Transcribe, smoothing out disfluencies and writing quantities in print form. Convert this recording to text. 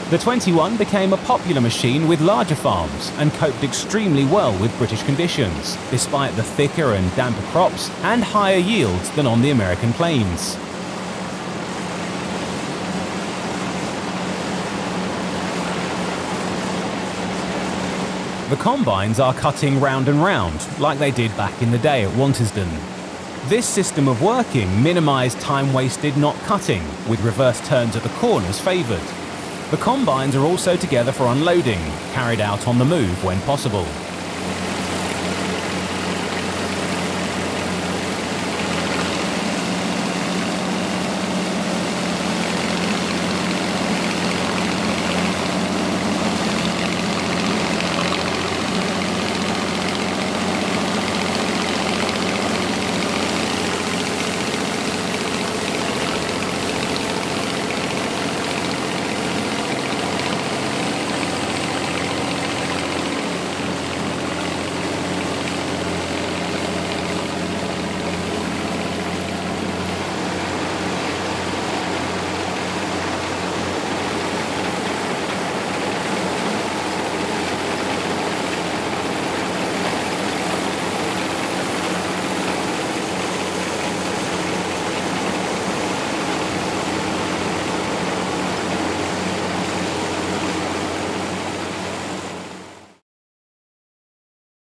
The 21 became a popular machine with larger farms and coped extremely well with British conditions, despite the thicker and damper crops and higher yields than on the American plains. The combines are cutting round and round, like they did back in the day at Wantisden. This system of working minimised time wasted not cutting, with reverse turns at the corners favoured. The combines are also together for unloading, carried out on the move when possible.